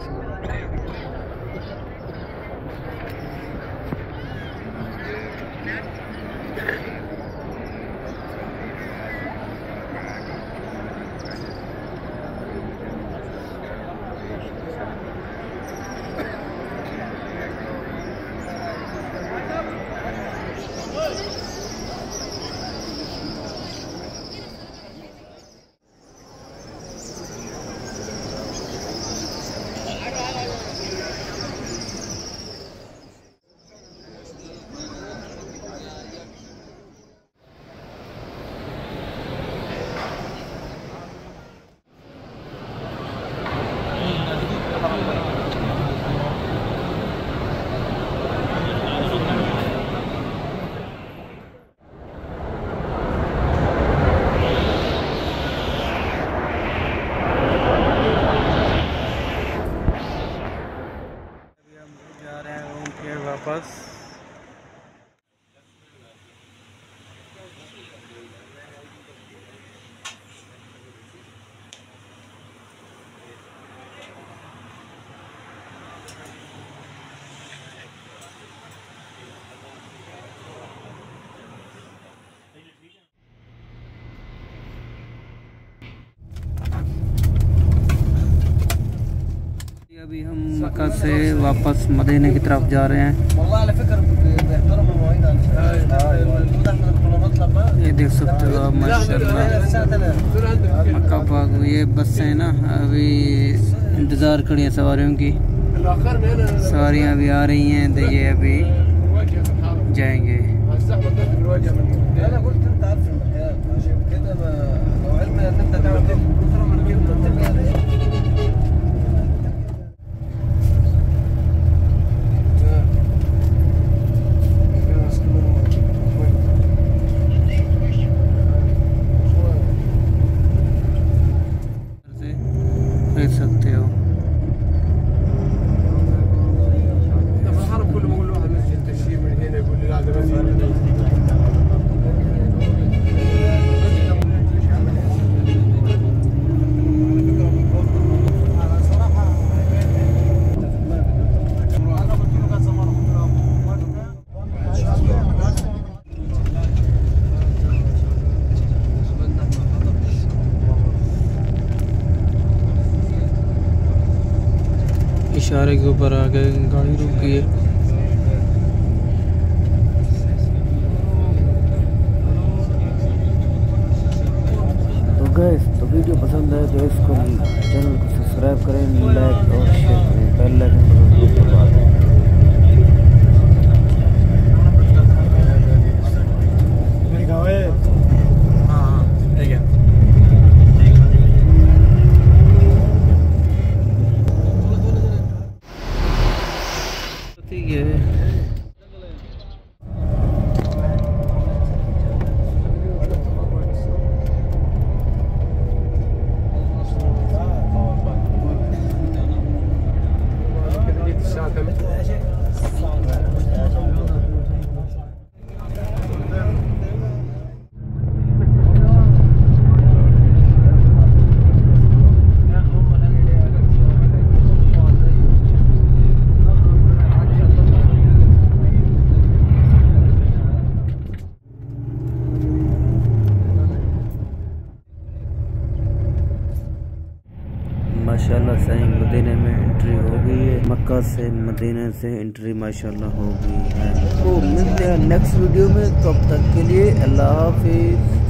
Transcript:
वापस अभी हम मक्का से वापस मदीने की तरफ जा रहे हैं। ये देख सकते हो आप माशाल्लाह मक्का पाक। ये बस है ना, अभी इंतज़ार खड़ी है सवारियों की। सवारियाँ अभी आ रही हैं तो ये अभी जाएंगे। देख सकते हो इशारे के ऊपर आ गए, गाड़ी रुक गई है। तो गाइस, तो वीडियो पसंद है तो इसको चैनल को सब्सक्राइब करें, लाइक और शेयर करें, बेल आइकन दबाएं। माशाल्लाह सही मदीने में एंट्री हो गई है। मक्का से मदीने से एंट्री माशाल्लाह हो गई है। तो मिलते हैं नेक्स्ट वीडियो में, तब तक के लिए अल्लाह हाफिज़।